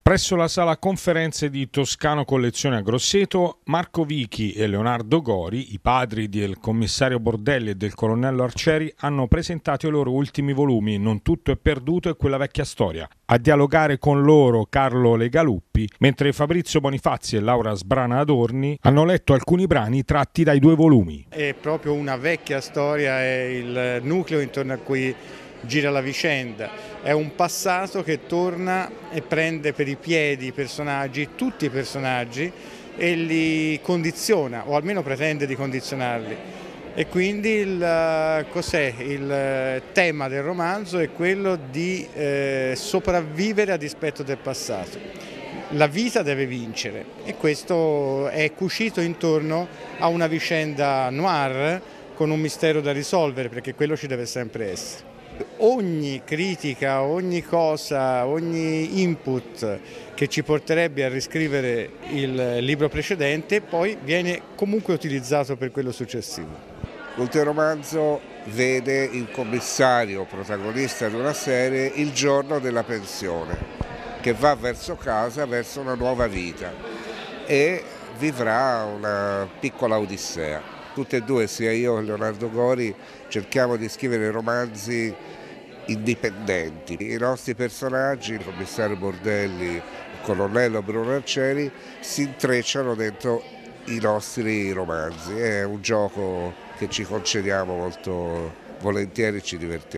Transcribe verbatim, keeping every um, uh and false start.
Presso la sala conferenze di Toscano Collezione a Grosseto, Marco Vichi e Leonardo Gori, i padri del commissario Bordelli e del colonnello Arcieri, hanno presentato i loro ultimi volumi Non tutto è perduto e quella vecchia storia. A dialogare con loro Carlo Legaluppi, mentre Fabrizio Bonifazzi e Laura Sbrana Adorni hanno letto alcuni brani tratti dai due volumi. È proprio una vecchia storia, è il nucleo intorno a cui gira la vicenda, è un passato che torna e prende per i piedi i personaggi, tutti i personaggi, e li condiziona, o almeno pretende di condizionarli. E quindi il, cos'è? Il tema del romanzo è quello di eh, sopravvivere a dispetto del passato. La vita deve vincere e questo è cucito intorno a una vicenda noir con un mistero da risolvere, perché quello ci deve sempre essere. Ogni critica, ogni cosa, ogni input che ci porterebbe a riscrivere il libro precedente poi viene comunque utilizzato per quello successivo. L'ultimo romanzo vede il commissario protagonista di una serie il giorno della pensione, che va verso casa, verso una nuova vita e vivrà una piccola odissea. Tutte e due, sia io che Leonardo Gori, cerchiamo di scrivere romanzi indipendenti. I nostri personaggi, il commissario Bordelli, il colonnello Bruno Arcieri, si intrecciano dentro i nostri romanzi. È un gioco che ci concediamo molto volentieri e ci divertiamo.